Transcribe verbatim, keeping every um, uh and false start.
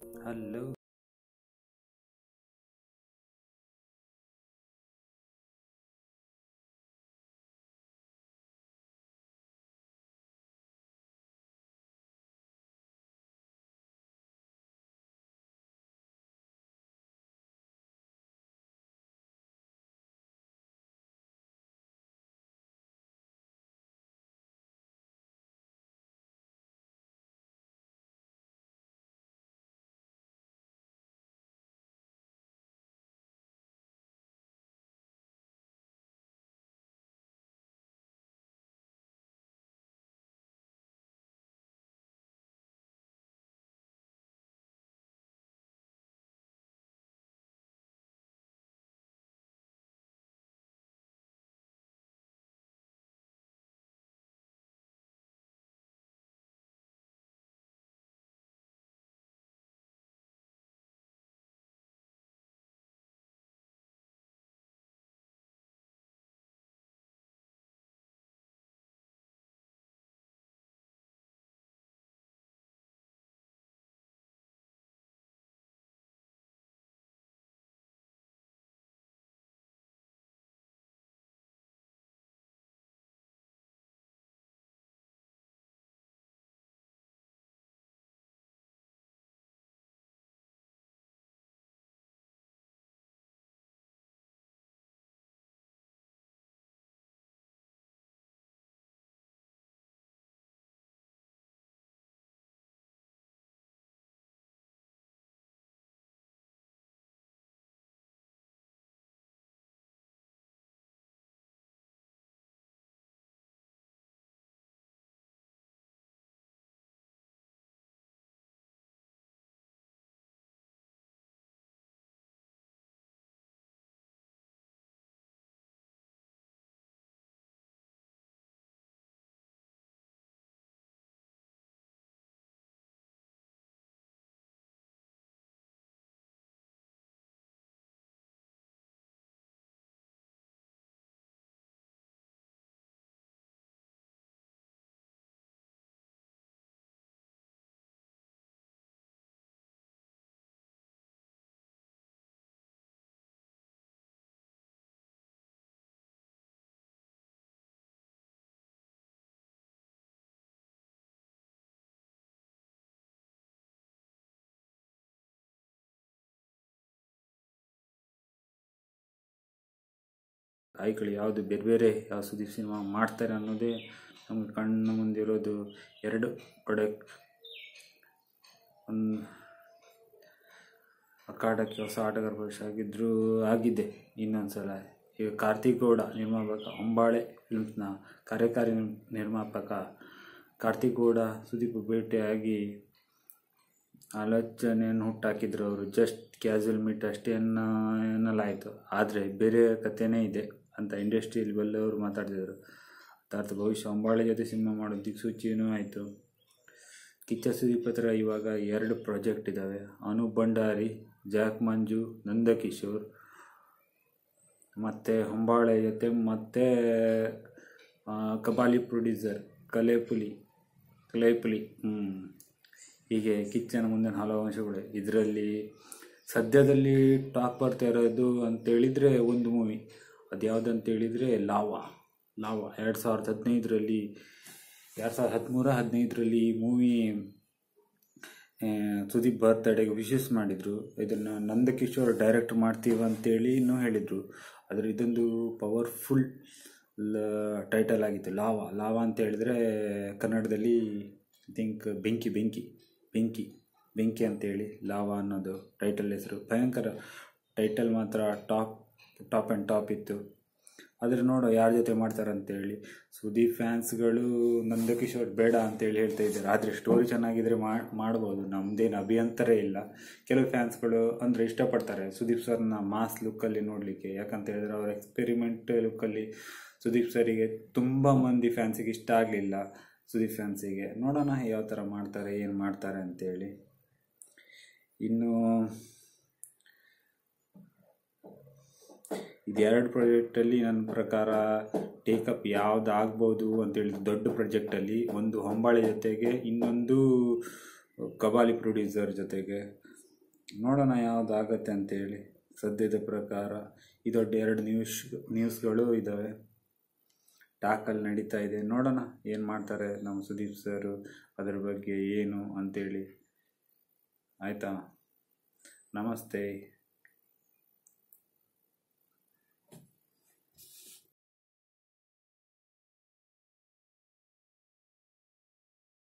Hello ಆಯ್ಗಳು ಯಾವುದು ಬೇರೆ ಬೇರೆ ಯಾವ ಸುದೀಪ್ ಸಿನಿಮಾ ಮಾಡ್ತಾರೆ ಅನ್ನೋದೇ ನಮ್ಗೆ ಕಣ್ಣು ಮುಂದಿರೋದು. ಎರಡು ಪ್ರಾಡಕ್ಟ್, ಒಂದು ಅಖಾಡಕ್ಕೆ ಹೊಸ ಆಟಗಾರ ಪ್ರವೇಶ ಆಗಿದ್ದರೂ ಆಗಿದೆ. ಇನ್ನೊಂದು ಸಲ ಈಗ ಕಾರ್ತಿಕ್ ಗೌಡ ನಿರ್ಮಾಪಕ, ಹೊಂಬಾಳೆ ಫಿಲ್ಮ್ಸ್ನ ಕಾರ್ಯಕಾರಿ ನಿರ್ಮಾಪಕ ಕಾರ್ತಿಕ್ ಗೌಡ ಸುದೀಪ್ ಭೇಟಿಯಾಗಿ ಆಲೋಚನೆಯನ್ನು ಹುಟ್ಟಾಕಿದ್ರು. ಅವರು ಜಸ್ಟ್ ಕ್ಯಾಸುವಲ್ ಮೀಟ್ ಅಷ್ಟೇ ಅನ್ನೋ ಎನ್ನಲಾಯಿತು, ಆದರೆ ಬೇರೆ ಕಥೆನೇ ಇದೆ ಅಂತ ಇಂಡಸ್ಟ್ರಿಯಲ್ಲಿ ಬಲ್ಲವರು ಮಾತಾಡ್ತಿದ್ರು. ಅರ್ಥಾತ್ ಭವಿಷ್ಯ ಹೊಂಬಾಳೆ ಜೊತೆ ಸಿನಿಮಾ ಮಾಡೋ ದಿಕ್ಸೂಚಿಯೂ ಆಯಿತು. ಕಿಚ್ಚ ಸುದೀಪ್ ಹತ್ರ ಇವಾಗ ಎರಡು ಪ್ರಾಜೆಕ್ಟ್ ಇದ್ದಾವೆ. ಅನೂಪ್ ಭಂಡಾರಿ, ಜಾಕ್ ಮಂಜು, ನಂದಕಿಶೋರ್, ಮತ್ತು ಹೊಂಬಾಳೆ ಜೊತೆ ಮತ್ತು ಕಬಾಲಿ ಪ್ರೊಡ್ಯೂಸರ್ ಕಲೇಪುಲಿ ಕಲೇಪುಲಿ ಹೀಗೆ ಕಿಚ್ಚನ ಮುಂದಿನ ಹಲವು ಅಂಶಗಳು. ಇದರಲ್ಲಿ ಸದ್ಯದಲ್ಲಿ ಟಾಕ್ ಬರ್ತಾ ಇರೋದು ಅಂತೇಳಿದರೆ ಒಂದು ಮೂವಿ, ಅದು ಯಾವುದಂತೇಳಿದರೆ ಲಾವಾ ಲಾವಾ ಎರಡು ಸಾವಿರದ ಹದಿನೈದರಲ್ಲಿ ಎರಡು ಸಾವಿರದ ಹದಿಮೂರ ಹದಿನೈದರಲ್ಲಿ ಈ ಮೂವಿ ಸುದೀಪ್ ಬರ್ತ್ಡೇಗೆ ವಿಶಸ್ ಮಾಡಿದರು. ಇದನ್ನು ನಂದಕಿಶೋರ್ ಡೈರೆಕ್ಟ್ ಮಾಡ್ತೀವಿ ಅಂತೇಳಿ ಇನ್ನೂ ಹೇಳಿದರು. ಆದರೆ ಇದೊಂದು ಪವರ್ಫುಲ್ ಟೈಟಲ್ ಆಗಿತ್ತು, ಲಾವಾ ಲಾವಾ ಅಂತ ಹೇಳಿದ್ರೆ ಕನ್ನಡದಲ್ಲಿ ಐ ಥಿಂಕ್ ಬೆಂಕಿ ಬೆಂಕಿ ಬೆಂಕಿ ಬೆಂಕಿ ಅಂತೇಳಿ ಲಾವಾ ಅನ್ನೋದು ಟೈಟಲ್ ಹೆಸರು. ಭಯಂಕರ ಟೈಟಲ್ ಮಾತ್ರ ಟಾಪ್ ಟಾಪ್ ಆ್ಯಂಡ್ ಟಾಪ್ ಇತ್ತು. ಆದರೆ ನೋಡೋ ಯಾರ ಜೊತೆ ಮಾಡ್ತಾರಂತೇಳಿ. ಸುದೀಪ್ ಫ್ಯಾನ್ಸ್ಗಳು ನಂದಕಿಶೋರ್ ಬೇಡ ಅಂತೇಳಿ ಹೇಳ್ತಾ ಇದ್ದಾರೆ. ಆದರೆ ಸ್ಟೋರಿ ಚೆನ್ನಾಗಿದ್ರೆ ಮಾಡ್ಬೋದು, ನಮ್ಮದೇನು ಅಭ್ಯಂತರ ಇಲ್ಲ. ಕೆಲವು ಫ್ಯಾನ್ಸ್ಗಳು ಅಂದರೆ ಇಷ್ಟಪಡ್ತಾರೆ ಸುದೀಪ್ ಸರ್ನ ಮಾಸ್ ಲುಕ್ಕಲ್ಲಿ ನೋಡಲಿಕ್ಕೆ. ಯಾಕಂತ ಹೇಳಿದ್ರೆ ಅವ್ರ ಎಕ್ಸ್ಪೆರಿಮೆಂಟ್ ಲುಕ್ಕಲ್ಲಿ ಸುದೀಪ್ ಸರಿಗೆ ತುಂಬ ಮಂದಿ ಫ್ಯಾನ್ಸಿಗೆ ಇಷ್ಟ ಆಗಲಿಲ್ಲ. ಸುದೀಪ್ ಫ್ಯಾನ್ಸಿಗೆ ನೋಡೋಣ ಯಾವ ಥರ ಮಾಡ್ತಾರೆ, ಏನು ಮಾಡ್ತಾರೆ ಅಂತೇಳಿ. ಇನ್ನು ಇದೆರಡು ಪ್ರಾಜೆಕ್ಟಲ್ಲಿ ನನ್ನ ಪ್ರಕಾರ ಟೇಕಪ್ ಯಾವ್ದು ಆಗ್ಬೋದು ಅಂತೇಳಿ, ದೊಡ್ಡ ಪ್ರಾಜೆಕ್ಟಲ್ಲಿ ಒಂದು ಹೊಂಬಾಳೆ ಜೊತೆಗೆ ಇನ್ನೊಂದು ಕಬಾಲಿ ಪ್ರೊಡ್ಯೂಸರ್ ಜೊತೆಗೆ. ನೋಡೋಣ ಯಾವುದಾಗತ್ತೆ ಅಂತೇಳಿ. ಸದ್ಯದ ಪ್ರಕಾರ ಈ ದೊಡ್ಡ ಎರಡು ನ್ಯೂಸ್ ನ್ಯೂಸ್ಗಳು ಇದ್ದಾವೆ, ಟಾಕಲ್ಲಿ ನಡೀತಾ ಇದೆ. ನೋಡೋಣ ಏನು ಮಾಡ್ತಾರೆ ನಮ್ಮ ಸುದೀಪ್ ಸರು ಅದ್ರ ಬಗ್ಗೆ ಏನು ಅಂತೇಳಿ. ಆಯಿತಾ? ನಮಸ್ತೆ.